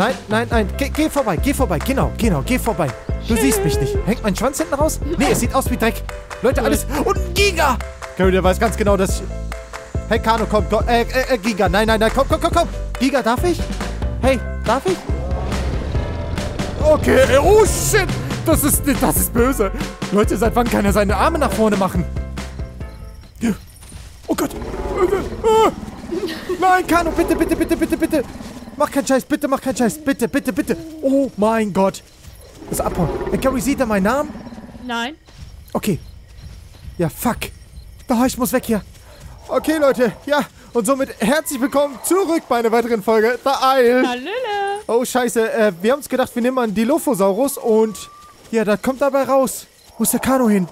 Nein, nein, nein. Geh vorbei, geh vorbei. Genau, geh vorbei. Du siehst mich nicht. Hängt mein Schwanz hinten raus? Nee, es sieht aus wie Dreck. Leute, alles... Und ein Giga! Gary, der weiß ganz genau, dass ich... Hey, Kano, komm, Giga. Nein, komm. Giga, darf ich? Hey, darf ich? Okay, oh shit. Das ist böse. Leute, seit wann kann er seine Arme nach vorne machen? Oh Gott. Nein, Kano, bitte. Mach keinen Scheiß, bitte, mach keinen Scheiß. Bitte. Oh mein Gott. Das abhauen. Gary, sieht er meinen Namen? Nein. Okay. Ja, fuck. Oh, ich muss weg hier. Okay, Leute. Ja, und somit herzlich willkommen zurück bei einer weiteren Folge The Isle. Hallöle. Oh, scheiße. Wir haben uns gedacht, wir nehmen mal einen Dilophosaurus und... Ja, da kommt dabei raus. Wo ist der Kano hin?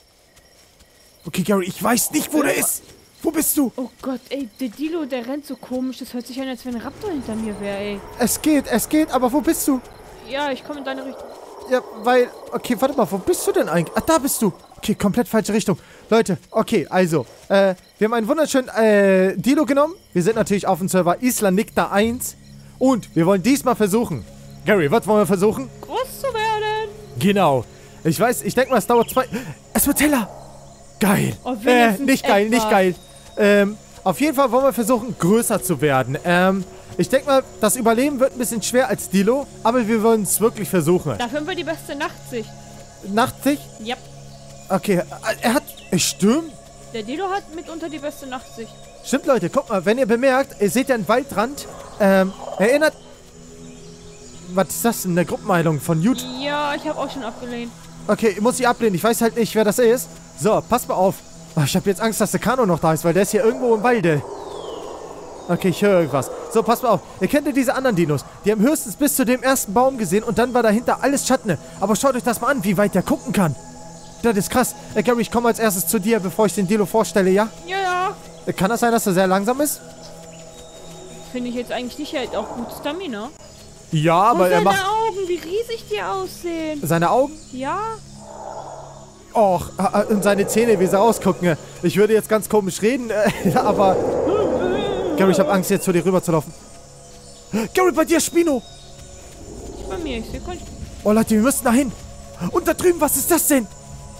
Okay, Gary, ich weiß nicht, wo der ist. Wo bist du? Oh Gott, ey, der Dilo, der rennt so komisch. Das hört sich an, als wenn ein Raptor hinter mir wäre, ey. Es geht, aber wo bist du? Ja, ich komme in deine Richtung. Ja, weil... Okay, warte mal, wo bist du denn eigentlich? Ach, da bist du. Okay, komplett falsche Richtung. Leute, okay, also, wir haben einen wunderschönen, Dilo genommen. Wir sind natürlich auf dem Server Isla Nicta 1. Und wir wollen diesmal versuchen. Gary, was wollen wir versuchen? Groß zu werden. Genau. Ich weiß, ich denke mal, es dauert 2... Es wird heller. Geil. Oh, nicht geil. Auf jeden Fall wollen wir versuchen, größer zu werden. Ich denke mal, das Überleben wird ein bisschen schwer als Dilo, aber wir wollen es wirklich versuchen. Dafür haben wir die beste Nachtsicht. Nachtsicht? Ja. Okay, er hat... Stimmt. Der Dilo hat mitunter die beste Nachtsicht. Stimmt, Leute. Guck mal, wenn ihr bemerkt, ihr seht ja einen Waldrand. Erinnert... Was ist das denn? Eine Gruppenheilung von Jut? Ja, ich habe auch schon abgelehnt. Okay, muss ich ablehnen. Ich weiß halt nicht, wer das ist. So, passt mal auf. Oh, ich habe jetzt Angst, dass der Kano noch da ist, weil der ist hier irgendwo im Walde. Okay, ich höre irgendwas. So, passt mal auf. Ihr kennt ja diese anderen Dinos. Die haben höchstens bis zu dem ersten Baum gesehen und dann war dahinter alles Schatten. Aber schaut euch das mal an, wie weit der gucken kann. Das ist krass. Gary, ich komme als erstes zu dir, bevor ich den Dilo vorstelle, ja? Ja. Kann das sein, dass er sehr langsam ist? Finde ich jetzt eigentlich nicht. Er hat auch gut Stamina. Ja, aber er macht... Seine Augen, wie riesig die aussehen. Seine Augen? Ja. Och, und seine Zähne, wie sie ausgucken. Ich würde jetzt ganz komisch reden, aber... Gary, ich habe Angst, jetzt zu dir rüber zu laufen. Gary, bei dir, Spino! Bei mir, ich sehe kein... Oh, Leute, wir müssen da hin. Und da drüben, was ist das denn?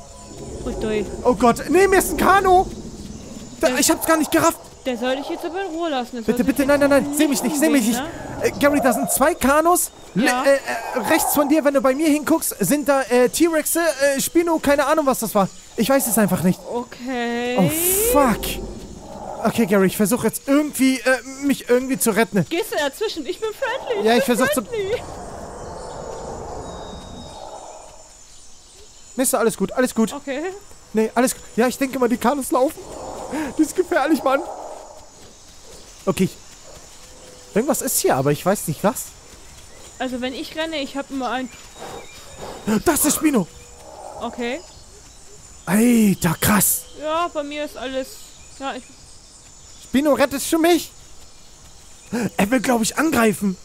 Oh Gott, nee, mir ist ein Kano! Ich hab's gar nicht gerafft. Der soll dich jetzt aber in Ruhe lassen. Bitte, nein, seh mich nicht. Ne? Gary, da sind 2 Kanos. Ja. Rechts von dir, wenn du bei mir hinguckst, sind da T-Rexe, Spino, keine Ahnung, was das war. Ich weiß es einfach nicht. Okay. Oh, fuck. Okay, Gary, ich versuche jetzt irgendwie, mich irgendwie zu retten. Gehst du dazwischen? Ich bin friendly. Ja, ich versuche zu... Mister, alles gut. Okay. Nee, alles gut. Ja, ich denke mal, die Kanos laufen. Das ist gefährlich, Mann. Okay. Irgendwas ist hier, aber ich weiß nicht was. Also, wenn ich renne, ich habe immer ein... Das ist Spino. Okay. Alter, krass. Ja, bei mir ist alles... Ja, Spino, rettest du mich? Er will, glaube ich, angreifen.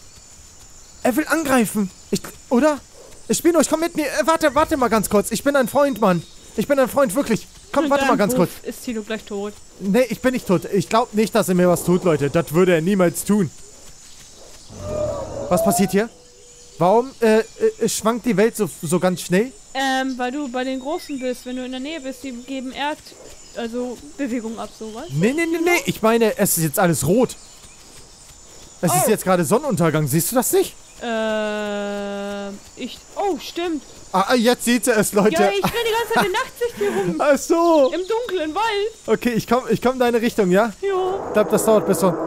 Oder? Spino, ich komm mit mir. Warte mal ganz kurz. Ich bin ein Freund, Mann. Ich bin ein Freund, wirklich. Komm, warte mal ganz kurz. Ist Tilo gleich tot? Nee, ich bin nicht tot. Ich glaube nicht, dass er mir was tut, Leute. Das würde er niemals tun. Was passiert hier? Warum schwankt die Welt so ganz schnell? Weil du bei den Großen bist. Wenn du in der Nähe bist, die geben Bewegung ab, sowas. Nee. Ich meine, es ist jetzt alles rot. Es ist jetzt gerade Sonnenuntergang. Siehst du das nicht? Oh, stimmt. Jetzt sieht sie es, Leute. Ja, ich renne die ganze Zeit in Nachtsicht hier rum. Ach so. Im dunklen Wald. Okay, ich komm in deine Richtung, ja? Ja. Ich glaube, das dauert bis so...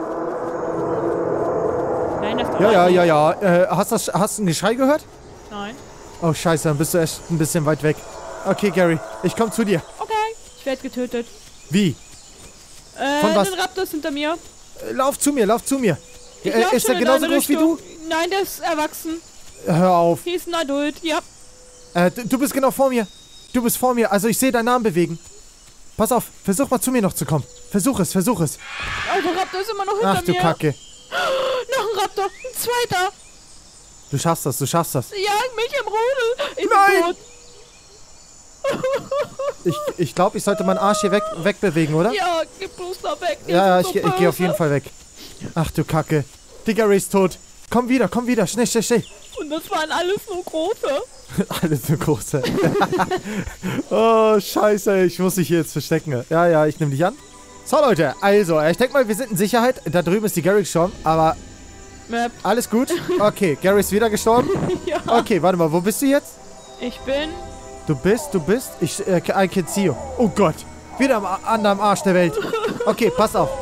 Nein, das dauert nicht. Ja. Hast du ein Geschrei gehört? Nein. Oh, scheiße, dann bist du echt ein bisschen weit weg. Okay, Gary, ich komm zu dir. Okay, ich werde getötet. Wie? Von was? Ein Raptor ist hinter mir. Lauf zu mir. Ist der in genauso deine groß wie du? Nein, der ist erwachsen. Hör auf. Hier ist ein Adult, ja. Du bist genau vor mir. Also ich sehe deinen Arm bewegen. Pass auf, versuch mal zu mir noch zu kommen. Versuch es. Oh, der Raptor ist immer noch hinter mir. Ach du Kacke. Noch ein Raptor, ein zweiter. Du schaffst das. Ja, mich im Rudel. Ich Nein. bin tot. Ich glaube, ich sollte meinen Arsch hier wegbewegen, oder? Ja, geh bloß da weg. Ja, ich gehe auf jeden Fall weg. Ach du Kacke. Die Gary ist tot. Komm wieder. Schnell. Und das waren alles nur große. Alles so große. Oh, scheiße, ich muss mich hier jetzt verstecken. Ja, ich nehme dich an. So, Leute, also, ich denke mal, wir sind in Sicherheit. Da drüben ist die Gary schon, aber alles gut. Okay, Gary ist wieder gestorben. Ja. Okay, warte mal, wo bist du jetzt? Ich bin... Du bist? I can see you. Oh Gott, wieder am anderen Arsch der Welt. Okay, pass auf.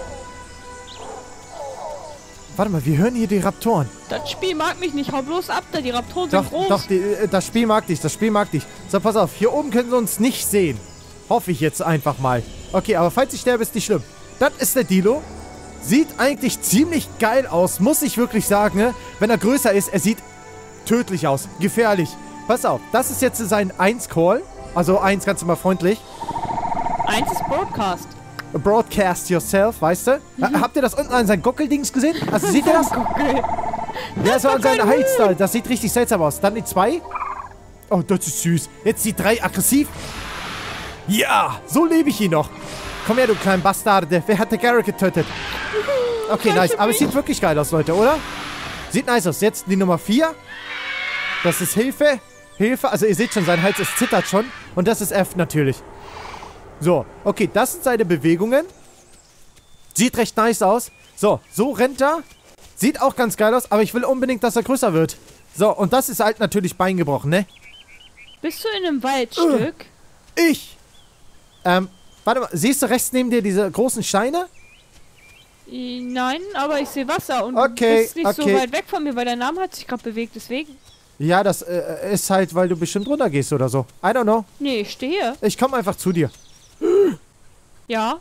Warte mal, wir hören hier die Raptoren. Das Spiel mag mich nicht. Hau bloß ab, da die Raptoren sind groß. Doch, das Spiel mag dich. So, pass auf. Hier oben können sie uns nicht sehen. Hoffe ich jetzt einfach mal. Okay, aber falls ich sterbe, ist nicht schlimm. Das ist der Dilo. Sieht eigentlich ziemlich geil aus, muss ich wirklich sagen. Ne? Wenn er größer ist, er sieht tödlich aus. Gefährlich. Pass auf, das ist jetzt sein 1-Call. Also 1 ganz immer freundlich. 1 ist Broadcast. Broadcast yourself, weißt du? Habt ihr das unten an seinen Gockeldings gesehen? Also seht ihr das? Ja, so an seinem Hals da. Das sieht richtig seltsam aus. Dann die 2. Oh, das ist süß. Jetzt die 3 aggressiv. Ja, so lebe ich ihn noch. Komm her, du kleinen Bastarde. Wer hat der Garrett getötet? Okay, nice. Aber es sieht wirklich geil aus, Leute, oder? Sieht nice aus. Jetzt die Nummer 4. Das ist Hilfe. Also ihr seht schon, sein Hals ist zittert schon. Und das ist F natürlich. So, okay, das sind seine Bewegungen. Sieht recht nice aus. So rennt er. Sieht auch ganz geil aus, aber ich will unbedingt, dass er größer wird. So, und das ist halt natürlich Bein gebrochen, ne? Bist du in einem Waldstück? Ich? Warte mal, siehst du rechts neben dir diese großen Steine? Nein, aber ich sehe Wasser und okay, du bist nicht so weit weg von mir, weil dein Name hat sich gerade bewegt, deswegen. Ja, das ist halt, weil du bestimmt runtergehst oder so. I don't know. Nee, ich stehe hier. Ich komme einfach zu dir. Ja.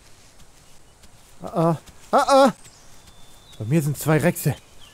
Bei mir sind 2 Rechse.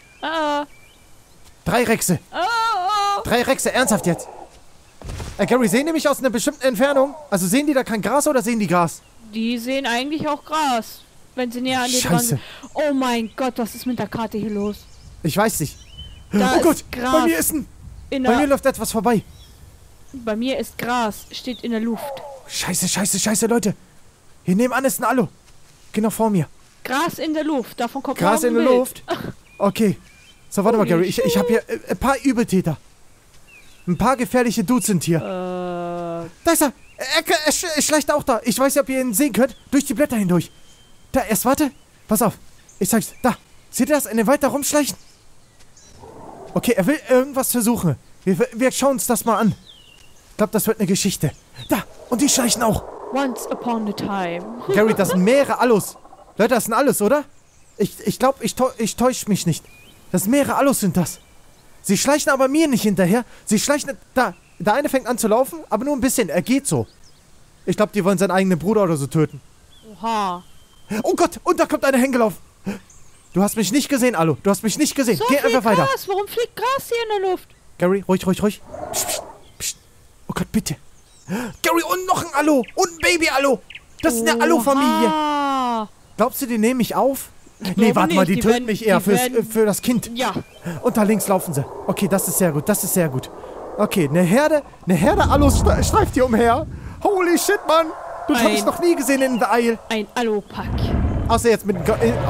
3 Rechse. 3 Rechse, ernsthaft jetzt. Gary, sehen die mich aus einer bestimmten Entfernung? Also sehen die da kein Gras oder sehen die Gras? Die sehen eigentlich auch Gras, wenn sie näher an dir dran sind. Oh mein Gott, was ist mit der Karte hier los? Ich weiß nicht. Da oh Gott, Gras bei mir ist bei mir läuft etwas vorbei. Bei mir ist Gras, steht in der Luft. Scheiße, Leute. Hier nebenan ist ein Alu. Genau vor mir. Gras in der Luft, davon kommt Gras in der Luft? Okay. So, warte mal, Gary. Ich habe hier ein paar Übeltäter. Ein paar gefährliche Dudes sind hier. Da ist er. Er schleicht auch da. Ich weiß nicht, ob ihr ihn sehen könnt. Durch die Blätter hindurch. Da, warte. Pass auf. Ich zeig's. Da. Seht ihr das? In den Wald da rumschleichen? Okay, er will irgendwas versuchen. Wir schauen uns das mal an. Ich glaube, das wird eine Geschichte. Da. Und die schleichen auch. Once upon a time. Gary, das sind mehrere Alus. Leute, das sind Alus, oder? Ich glaube, ich täusche mich nicht. Das sind mehrere Alus sind das. Sie schleichen aber mir nicht hinterher. Sie schleichen... Da. Der eine fängt an zu laufen, aber nur ein bisschen. Er geht so. Ich glaube, die wollen seinen eigenen Bruder oder so töten. Oha. Oh Gott, und da kommt einer hingelaufen. Du hast mich nicht gesehen, Alu. Du hast mich nicht gesehen. So Geh einfach weiter. Gras. Warum fliegt Gras hier in der Luft? Gary, ruhig. Psst. Oh Gott, bitte. Gary, und noch ein Alu. Und ein Baby-Alu. Das ist eine Alu-Familie. Glaubst du, die nehmen mich auf? Nee, warte mal, die töten mich eher für das Kind. Ja. Und da links laufen sie. Okay, das ist sehr gut. Okay, eine Herde Alus streift hier umher. Holy shit, Mann. Das habe ich noch nie gesehen in The Isle. Ein Alu-Pack. Außer jetzt mit...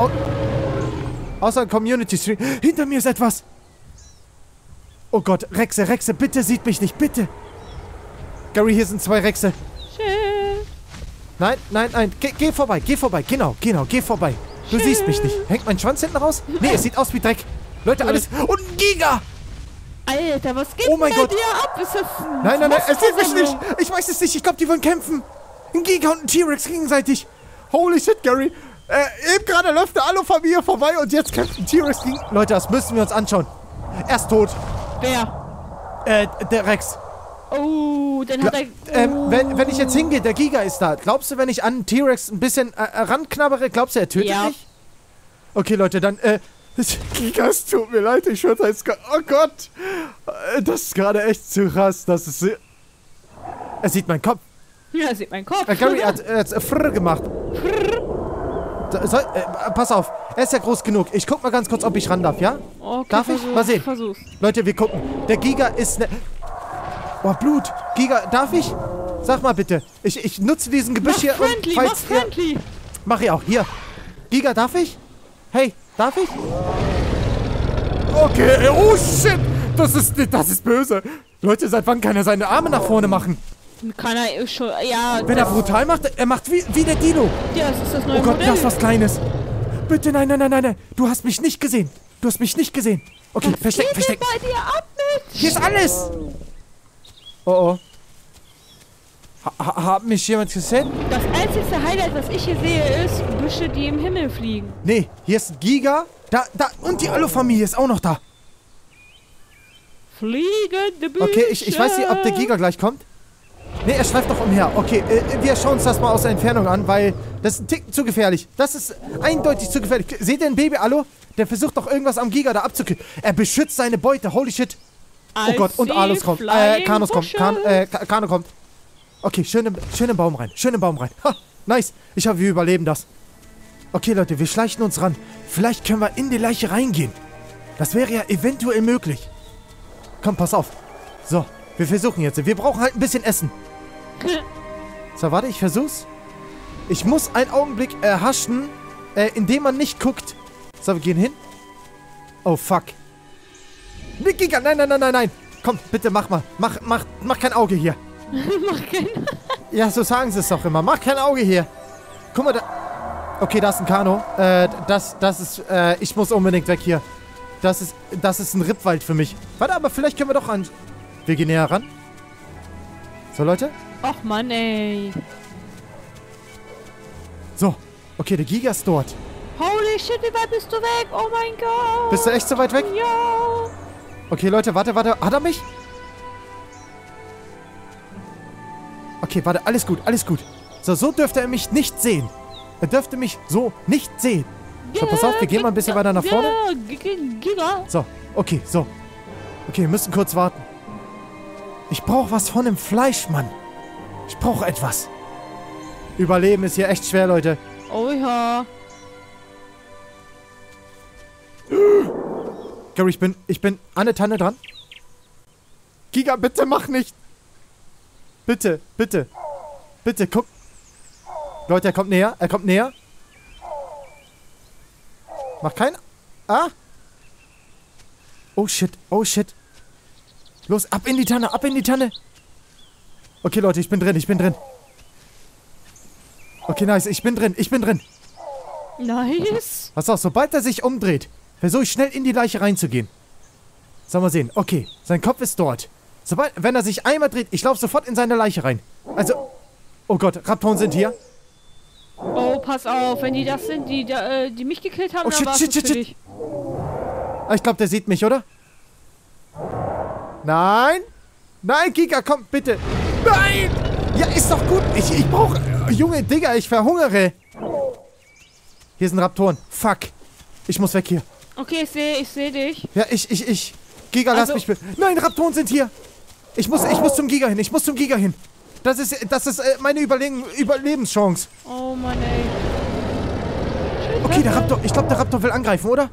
Außer Community Stream. Hinter mir ist etwas. Oh Gott, Rechse, bitte sieht mich nicht, bitte. Gary, hier sind 2 Rechse. Schön. Nein. Geh vorbei. Genau, geh vorbei. Du siehst mich nicht. Hängt mein Schwanz hinten raus? Nee, es sieht aus wie Dreck. Leute, alles... Und ein Giga! Alter, was geht bei dir ab? Ist das Nein, es sieht mich nicht. Ich weiß es nicht. Ich glaube, die wollen kämpfen. Ein Giga und ein T-Rex gegenseitig. Holy shit, Gary. Eben gerade läuft der Alu-Familie vorbei und jetzt kämpft ein T-Rex gegen... Leute, das müssen wir uns anschauen. Er ist tot. Wer? Der Rex. Oh, dann hat er... Wenn ich jetzt hingehe, der Giga ist da. Glaubst du, wenn ich an T-Rex ein bisschen ranknabbere, glaubst du, er tötet mich? Okay, Leute, dann, Giga, es tut mir leid, ich schwöre jetzt... Oh Gott! Das ist gerade echt zu krass, das ist... Er sieht meinen Kopf. Ja, er sieht meinen Kopf. Gary hat Frrr gemacht. Pass auf, er ist ja groß genug. Ich guck mal ganz kurz, ob ich ran darf, ja? Okay, darf ich? Mal sehen. Versuch's. Leute, wir gucken. Der Giga ist ne... Oh, Blut. Giga, darf ich? Sag mal bitte. Ich nutze diesen Gebüsch hier. Mach friendly. Mach ich auch. Hier. Giga, darf ich? Hey, darf ich? Okay, oh shit. Das ist böse. Leute, seit wann kann er seine Arme nach vorne machen? Kann er schon, ja. Wenn er brutal macht, er macht wie der Dino. Ja, das ist das neue Oh Gott, Modell. das ist was Kleines. Bitte, nein, nein, nein, nein, nein. Du hast mich nicht gesehen. Du hast mich nicht gesehen. Okay, verstecken, Geht denn verstecken. bei dir ab mit? Hier ist alles. Oh, oh. Hat mich jemand gesehen? Das einzige Highlight, was ich hier sehe, ist Büsche, die im Himmel fliegen. Nee, hier ist Giga. Da, und die Alu-Familie ist auch noch da. Fliegende Büsche. Okay, ich weiß nicht, ob der Giga gleich kommt. Nee, er schreibt doch umher. Okay, wir schauen uns das mal aus der Entfernung an, weil das ist ein Ticken zu gefährlich. Das ist eindeutig zu gefährlich. Seht ihr ein Baby, Alu? Der versucht doch irgendwas am Giga da abzukriegen. Er beschützt seine Beute. Holy shit. Oh Gott, und Alus kommt. Kanus kommt. Kano kommt. Okay, schön im Baum rein. Schön im Baum rein. Ha, nice. Ich hoffe, wir überleben das. Okay, Leute, wir schleichen uns ran. Vielleicht können wir in die Leiche reingehen. Das wäre ja eventuell möglich. Komm, pass auf. So, wir versuchen jetzt. Wir brauchen halt ein bisschen Essen. So, warte, ich versuch's. Ich muss einen Augenblick erhaschen, indem man nicht guckt. So, wir gehen hin. Oh, fuck. Giga, nein, nein, nein, nein, nein. Komm, bitte mach mal. Mach kein Auge hier. Mach kein... Ja, so sagen sie es doch immer. Mach kein Auge hier. Guck mal, da... Okay, da ist ein Kano. Das ist... ich muss unbedingt weg hier. Das ist ein Rippwald für mich. Warte, aber vielleicht können wir doch an... Wir gehen näher ran. So, Leute. Och, Mann, ey. So. Okay, der Giga ist dort. Holy shit, wie weit bist du weg? Oh mein Gott. Bist du echt so weit weg? Ja. Okay, Leute, warte. Hat er mich? Okay, warte, alles gut, alles gut. So dürfte er mich nicht sehen. Er dürfte mich so nicht sehen. So, pass auf, wir gehen mal ein bisschen weiter nach vorne. Giga. So, okay, so. Okay, wir müssen kurz warten. Ich brauche was von dem Fleisch, Mann. Ich brauche etwas. Überleben ist hier echt schwer, Leute. Oh ja. Gary, ich bin an der Tanne dran. Giga, bitte mach nicht. Bitte, bitte. Bitte, guck. Leute, er kommt näher. Er kommt näher. Mach keinen... Ah. Oh shit, oh shit. Los, ab in die Tanne, ab in die Tanne. Okay, Leute, ich bin drin, ich bin drin. Okay, nice, ich bin drin, ich bin drin. Nice. Pass auf, sobald er sich umdreht, versuche ich schnell in die Leiche reinzugehen. Sollen wir sehen. Okay, sein Kopf ist dort. Wenn er sich einmal dreht, ich laufe sofort in seine Leiche rein. Also, oh Gott, Raptoren sind hier. Oh, pass auf, wenn die das sind, die mich gekillt haben, Oh, dann shit, war's shit, das shit, für shit. dich. Ich glaube, der sieht mich, oder? Nein. Nein, Giga, komm, bitte. Nein. Ja, ist doch gut. Ich brauche... Junge, Digga, ich verhungere. Hier sind Raptoren. Fuck. Ich muss weg hier. Okay, ich sehe dich. Ja, Giga, lass Also- mich bitte. Nein, Raptoren sind hier. Ich muss zum Giga hin. Ich muss zum Giga hin. Das ist meine Überlebenschance. Oh Mann, ey. Okay, der Raptor. Ich glaube, der Raptor will angreifen, oder?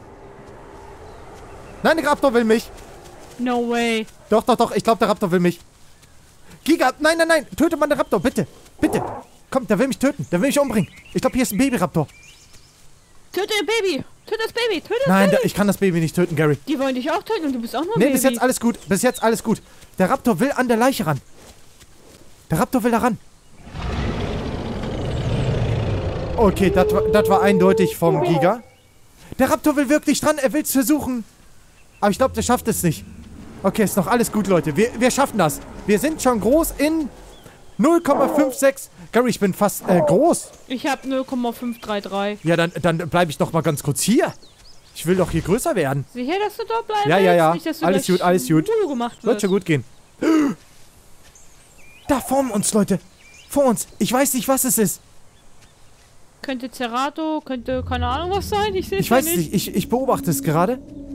Nein, der Raptor will mich. No way. Doch, doch, doch. Ich glaube, der Raptor will mich. Giga, nein, nein, nein. Töte mal den Raptor, bitte. Bitte. Komm, der will mich töten. Der will mich umbringen. Ich glaube, hier ist ein Babyraptor. Töte das Baby. Töte das Baby. Töte das Nein, Baby. ich kann das Baby nicht töten, Gary. Die wollen dich auch töten und du bist auch nur ein Nee, Baby. bis jetzt alles gut. Bis jetzt alles gut. Der Raptor will an der Leiche ran. Der Raptor will da ran. Okay, das war eindeutig vom Giga. Der Raptor will wirklich dran. Er will es versuchen. Aber ich glaube, der schafft es nicht. Okay, ist noch alles gut, Leute. Wir schaffen das. Wir sind schon groß in 0,56. Gary, ich bin fast groß. Ich habe 0,533. Ja, dann bleibe ich doch mal ganz kurz hier. Ich will doch hier größer werden. Sicher, dass du dort bleibst? Ja, ja, ja. Nicht, dass du Alles gleich gut, alles gut. Voodoo gemacht Wird wirst. schon gut gehen. Da vor uns, Leute. Vor uns. Ich weiß nicht, was es ist. Könnte Cerato, könnte keine Ahnung was sein. Ich sehe es Ich weiß es nicht. Ich beobachte es gerade.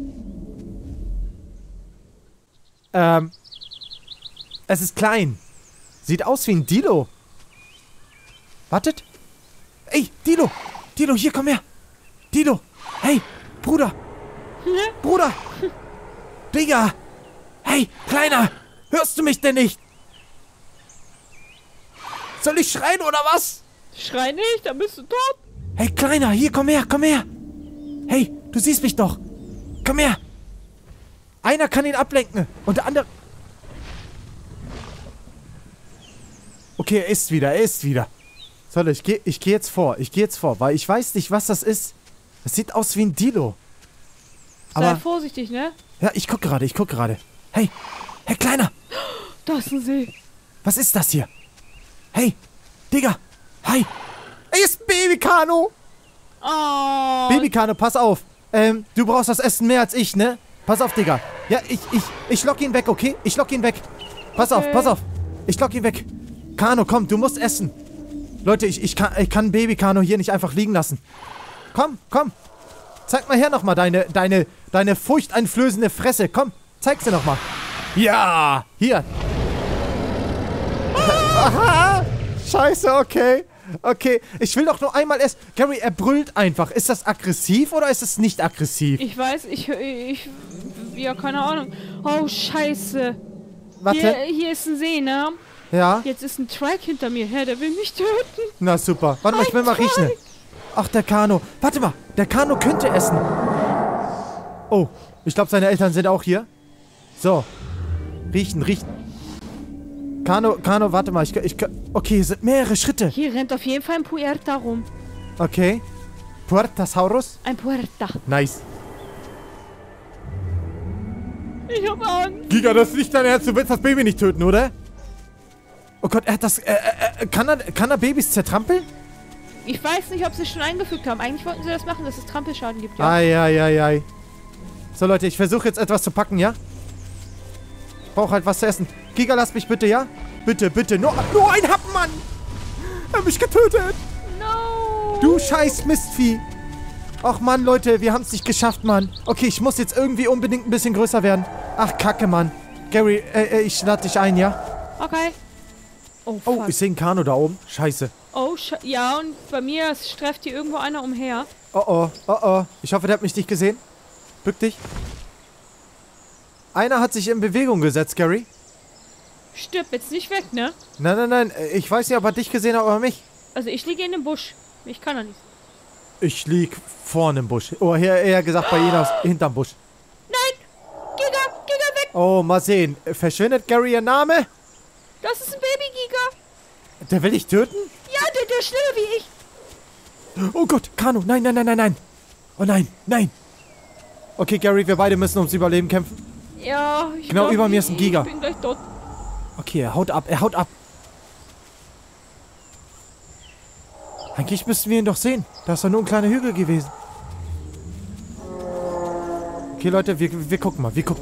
Es ist klein. Sieht aus wie ein Dilo. Wartet. Ey, Dilo. Dilo, hier, komm her. Dilo. Hey, Bruder. Bruder. Digga. Hey, Kleiner. Hörst du mich denn nicht? Soll ich schreien oder was? Schrei nicht, dann bist du tot. Hey, Kleiner, hier, komm her, komm her. Hey, du siehst mich doch. Komm her. Einer kann ihn ablenken. Und der andere... Okay, er ist wieder. So, ich geh jetzt vor, weil ich weiß nicht, was das ist. Das sieht aus wie ein Dilo. Sei vorsichtig, ne? Ja, ich guck gerade. Hey, Kleiner. Da ist ein See. Was ist das hier? Hey, Digga. Hi. Ey, ist Baby-Kano. Oh. Baby-Kano, pass auf. Du brauchst das Essen mehr als ich, ne? Pass auf, Digga. Ja, ich lock ihn weg, okay? Ich lock ihn weg. Pass auf. Ich lock ihn weg. Kano, komm, du musst essen. Leute, ich kann Baby-Kano hier nicht einfach liegen lassen. Komm. Zeig mal her nochmal deine furchteinflößende Fresse. Komm, zeig sie nochmal. Ja, hier. Aha. Scheiße, okay. Okay, ich will doch nur einmal essen. Gary, er brüllt einfach. Ist das aggressiv oder ist es nicht aggressiv? Ich weiß, ja, keine Ahnung. Oh, scheiße. Warte. Hier ist ein See, ne? Ja. Jetzt ist ein Trike hinter mir her, der will mich töten. Na super. Warte mal, ich will mal riechen. Ach, der Kano. Warte mal, der Kano könnte essen. Oh, ich glaube, seine Eltern sind auch hier. So. Riechen. Kano, warte mal. Okay, hier sind mehrere Schritte. Hier rennt auf jeden Fall ein Puerta rum. Okay. Puertasaurus? Ein Puerta. Nice. Ich hab Angst. Giga, das ist nicht dein Ernst. Du willst das Baby nicht töten, oder? Oh Gott, er hat das... Kann er Babys zertrampeln? Ich weiß nicht, ob sie es schon eingefügt haben. Eigentlich wollten sie das machen, dass es Trampelschaden gibt, ja. Ei. So, Leute, ich versuche jetzt etwas zu packen, ja? Ich brauche halt was zu essen. Giga, lass mich bitte, ja? Bitte. Nur ein Happen, Mann! Er hat mich getötet! No! Du scheiß Mistvieh! Ach, Mann, Leute, wir haben es nicht geschafft, Mann. Okay, ich muss jetzt irgendwie unbedingt ein bisschen größer werden. Ach, Kacke, Mann. Gary, ich lade dich ein, ja? Okay. Oh, Oh, fuck. ich sehe einen Kano da oben. Scheiße. Oh, ja, und bei mir streift hier irgendwo einer umher. Oh. Ich hoffe, der hat mich nicht gesehen. Bück dich. Einer hat sich in Bewegung gesetzt, Gary. Stirb jetzt nicht weg, ne? Nein. Ich weiß nicht, ob er dich gesehen hat oder mich. Also ich liege in dem Busch. Ich kann doch nicht. Ich lieg vorne im Busch. Oh, eher gesagt bei Ihnen hinterm Busch. Nein! Giga weg! Oh, mal sehen. Verschwindet Gary Ihr Name? Das ist ein Baby-Giga! Der will dich töten? Ja, der ist schneller wie ich! Oh Gott, Kano. Nein. Oh nein. Okay, Gary, wir beide müssen ums Überleben kämpfen. Ja, Genau über mir ist ein Giga. Ich bin gleich tot. Okay, er haut ab. Eigentlich müssten wir ihn doch sehen. Da ist doch nur ein kleiner Hügel gewesen. Okay, Leute, wir gucken mal. Ist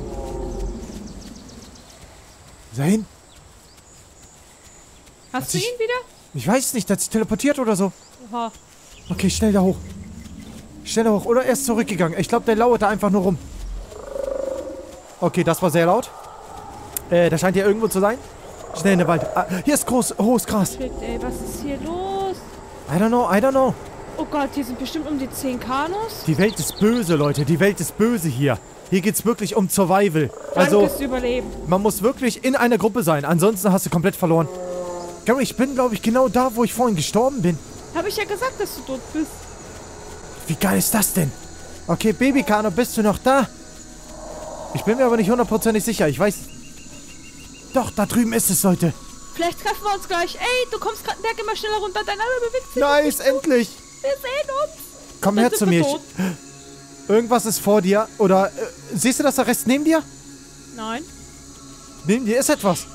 er hin? Hast du ihn wieder? Ich weiß nicht, der hat sich teleportiert oder so. Oha. Okay, schnell da hoch. Oder er ist zurückgegangen. Ich glaube, der lauert da einfach nur rum. Okay, das war sehr laut. Der scheint hier irgendwo zu sein. Schnell in den Wald. Ah, hier ist hohes Gras. Shit, ey, was ist hier los? I don't know. Oh Gott, hier sind bestimmt um die 10 Kanos. Die Welt ist böse, Leute. Die Welt ist böse hier. Hier geht's wirklich um Survival. Also, Dankes Überleben. man muss wirklich in einer Gruppe sein. Ansonsten hast du komplett verloren. Gary, ich bin, glaube ich, genau da, wo ich vorhin gestorben bin. Habe ich ja gesagt, dass du tot bist. Wie geil ist das denn? Okay, Baby-Kano, bist du noch da? Ich bin mir aber nicht hundertprozentig sicher. Ich weiß... Doch, da drüben ist es, Leute. Vielleicht treffen wir uns gleich. Ey, du kommst gerade den Berg immer schneller runter. Dein Arme bewegt sich. Nice, endlich. Wir sehen uns. Komm her zu mir. Irgendwas ist vor dir. Oder, siehst du das da rechts neben dir? Nein. Neben dir ist etwas.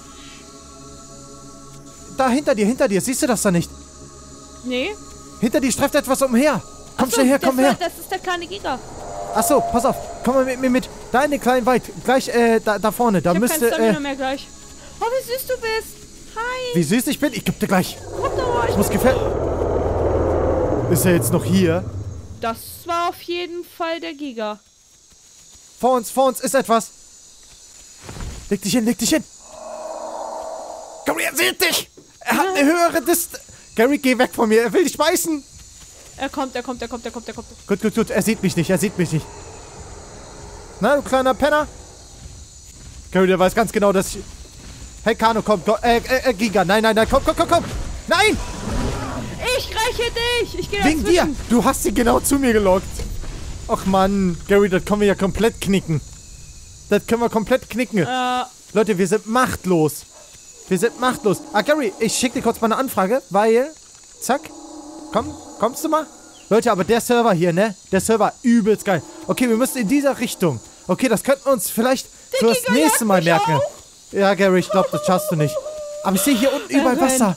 Da, hinter dir. Siehst du das da nicht? Nee. Hinter dir streift etwas umher. Komm Achso, schnell her, komm her. Das ist der kleine Giga. Achso, pass auf. Komm mal mit mir mit. Da in den kleinen Wald. Gleich, da vorne. Da Ich hab müsste, kein Stamina mehr gleich. Oh, wie süß du bist. Hi. Wie süß ich bin? Ich geb dir gleich. Komm da mal. Ich muss Ist er jetzt noch hier? Das war auf jeden Fall der Giga. Vor uns ist etwas. Leg dich hin. Gary, er sieht dich. Er hat eine höhere Distanz. Gary, geh weg von mir. Er will dich beißen. Er kommt. Gut. Er sieht mich nicht. Na, du kleiner Penner. Gary, der weiß ganz genau, dass ich... Hey, Kano, komm. Giga, nein. Komm. Nein! Ich räche dich. Ich gehe Wegen dir. Du hast sie genau zu mir gelockt. Ach, Mann. Gary, das können wir ja komplett knicken. Das können wir komplett knicken. Leute, wir sind machtlos. Wir sind machtlos. Ah, Gary, ich schicke dir kurz mal eine Anfrage, weil... Zack. Kommst du mal? Leute, aber der Server hier, ne? Der Server, übelst geil. Okay, wir müssen in dieser Richtung. Okay, das könnten wir uns vielleicht fürs nächste Mal merken. Ja, Gary, ich glaube, das schaffst du nicht. Aber ich sehe hier unten überall Wasser.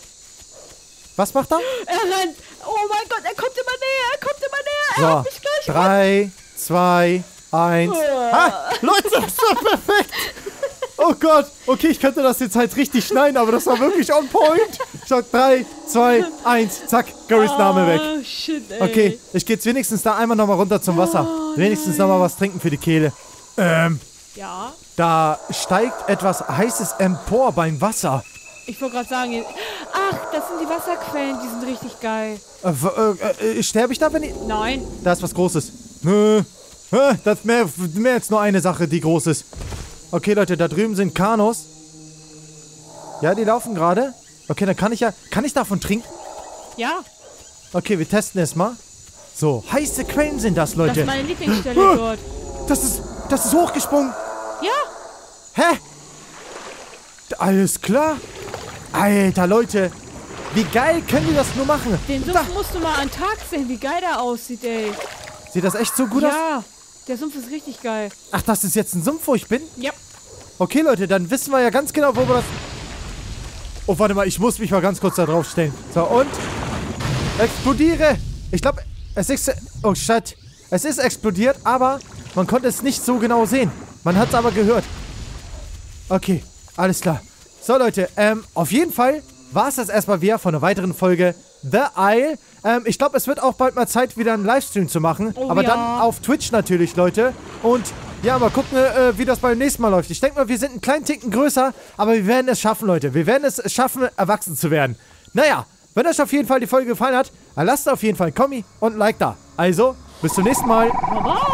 Was macht er? Er rennt. Oh mein Gott, er kommt immer näher. Er kommt immer näher. Er hat mich gleich. 3, 2, 1. Ah, Leute, das war perfekt. Oh Gott. Okay, ich könnte das jetzt halt richtig schneiden, aber das war wirklich on point. Ich sag 3, 2, 1. Zack, Garys Name weg. Shit, ey. Okay, ich gehe jetzt wenigstens da einmal nochmal runter zum Wasser. Wenigstens nochmal was trinken für die Kehle. Ja? Da steigt etwas Heißes empor beim Wasser. Ich wollte gerade sagen, ach, das sind die Wasserquellen, die sind richtig geil. Sterbe ich da, wenn ich... Nein. Da ist was Großes. Das ist mehr als nur eine Sache, die groß ist. Okay, Leute, da drüben sind Kanus. Ja, die laufen gerade. Okay, dann kann ich ja... Kann ich davon trinken? Ja. Okay, wir testen es mal. So, heiße Quellen sind das, Leute. Das ist meine Lieblingsstelle dort. Das ist hochgesprungen. Ja. Hä? Alles klar. Alter, Leute. Wie geil können die das nur machen? Den Sumpf musst du mal an Tag sehen, wie geil der aussieht, ey. Sieht das echt so gut aus? Ja, der Sumpf ist richtig geil. Ach, das ist jetzt ein Sumpf, wo ich bin? Ja. Okay, Leute, dann wissen wir ja ganz genau, wo wir das... Oh, warte mal, ich muss mich mal ganz kurz da drauf stellen. So, und... Explodiere! Ich glaube, es ist... Oh, shit. Es ist explodiert, aber man konnte es nicht so genau sehen. Man hat es aber gehört. Okay, alles klar. So, Leute, auf jeden Fall war es das erstmal wieder von einer weiteren Folge The Isle. Ich glaube, es wird auch bald mal Zeit, wieder einen Livestream zu machen. Oh, aber ja. dann auf Twitch natürlich, Leute. Und ja, mal gucken, wie das beim nächsten Mal läuft. Ich denke mal, wir sind einen kleinen Ticken größer, aber wir werden es schaffen, Leute. Wir werden es schaffen, erwachsen zu werden. Naja, wenn euch auf jeden Fall die Folge gefallen hat, dann lasst auf jeden Fall ein Kommi und ein Like da. Also, bis zum nächsten Mal. Baba.